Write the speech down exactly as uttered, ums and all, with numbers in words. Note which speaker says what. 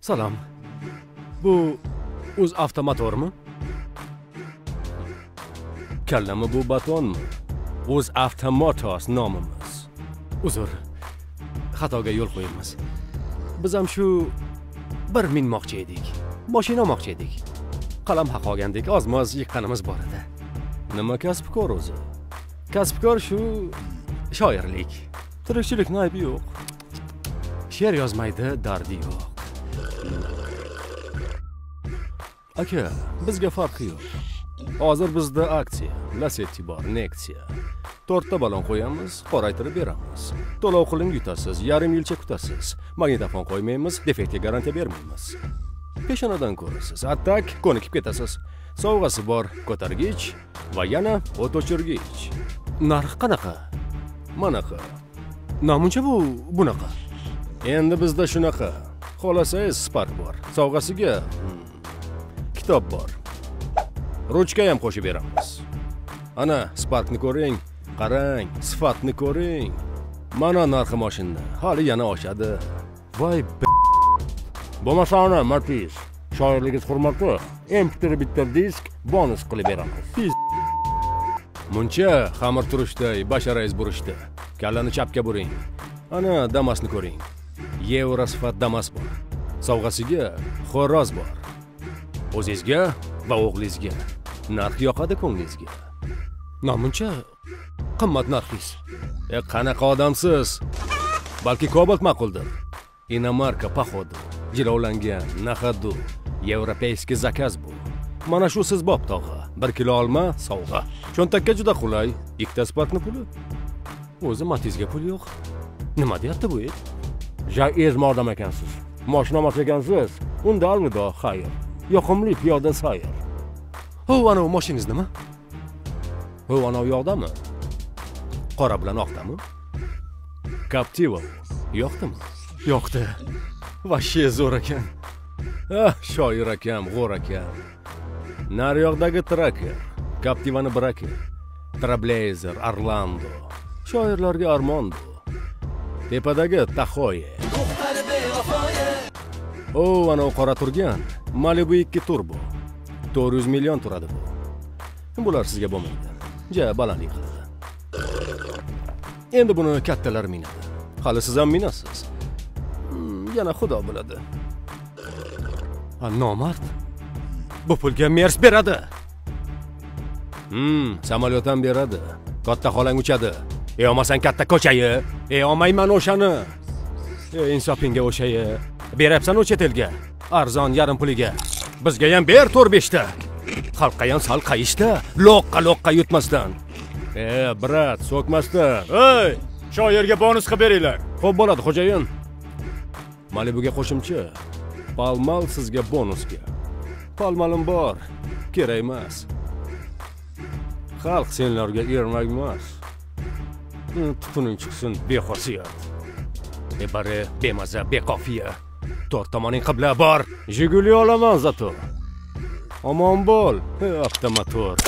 Speaker 1: Salom. Bu o'z avtomotormi? Kallami bu batonmi? O'z avtomotors nomimiz. Uzr. Xatoga yo'l qo'yamiz. Biz ham shu bir minmoqchi edik. Mashina olmoqchi edik. Qalam haq olgandik, ozmoz yiqqanimiz bor edi. Nima kasb-kor o'zi? Kasb-kor shu shoirlik. Tirikchilikning aybi yo'q. She'r yozmaydi, dardi yo'q. Aka, bizga farqi yo'q. Hozir bizda aksiya, Lasetti bor, Nexia. to'rtta balon qo'yamiz, qoraytirib beramiz. To'lov qiling yutasiz, yarim yilcha kutasiz. Magnitofon qo'ymaymiz, defektga garantiya bermaymiz. Peshonadan ko'rasiz, attak ko'nikib ketasiz. Sovg'asi bor, ko'targich va yana o't o'chirgich. Narx qanaqa? Manaqa. Namuncha bu bunaqa. Endi bizda shunaqa. Xolasangiz Spark bor. Sovg'asiga hmm, kitob bor. Ruchka ham qo'shib beramiz. Ana, Sparkni ko'ring, qarang, sifatni ko'ring. Mana narxi mashina, hali yana oshadi. Voy b***. Bo'lmasa Matiz, shoirligingiz hurmati, M P bitta disk bonus qilib beramiz. Muncha xamir turishday, basharangiz burishdi. Kallani chapga buring. Ana Damasni ko'ring. Yevro sifat Damas bor. Sovg'asiga xo'roz bor. O'zingizga va o'g'lingizga. Narx yoqadi ko'nglingizga. Namuncha qimmat narxingiz. E qanaqa odamsiz? Balki Cobalt ma'quldir. Inomarka paxodu, jilovlangan, nahadu, yevropeyskiy zakaz bu. Mana shu siz bob tog'a. bir kilo olma sovg'a. Cho'ntakka juda qulay. Ikkita Sparkni puli. O'zi Matizga pul yo'q. Nima deyapti bu? Ja ezma odam ekansiz. Mashina olmas ekansiz. Unda alvido, xayr. Yoqimli piyoda sayr. Ho, ana mashinangiz nima? Ho, ana u yoqdami? Qora bilan oqdami? Captiva yoqdimi? Yoqdi. Vashshe zo'r ekan. Ah, shoir akam, g'o'r akam. Naryoqdagi Tracker, Captivani Braker, Trailblazer, Orlando. Shoirlarga armondo. Tepadagi Tahoe. O, ana qora turgan Malibu ikki turbo. to'rt yuz million turadi bu. Bular sizga bo'lmaydi. Ja, balandlik qiladi. Endi buni kattalar minadi. Hali siz ham minasiz. Hmm, yana xudo biladi. Ha, nomard. Bu pulga Mers beradi. Hmm, samolyot ham beradi. Katta xolang uchadi. E olmasang katta ko'chayi. E olmayman o'shani. E insofingga o'shayi. Berapsan o'sha telga. Arzon yarim puliga. Bizga ham ber to'rt besh ta. Xalqqa ham sal qayishda, loqqa loqqa yutmasdan. E, brat, so'kmasdan. Ey, shoirga bonus qilib beringlar. Xo'p bo'ladi, xo'jayin. Malibuga qo'shimcha. Palmal sizga bonusga. Palmalim bor, kerak emas. Xalq senlarga ermak emas. Tutuning chiqsin bexosiyat. E bari bemaza, beqofiya. To'rt tomoning qibla bor. Jiguli olaman zato. Omon bo'l, avtomotor.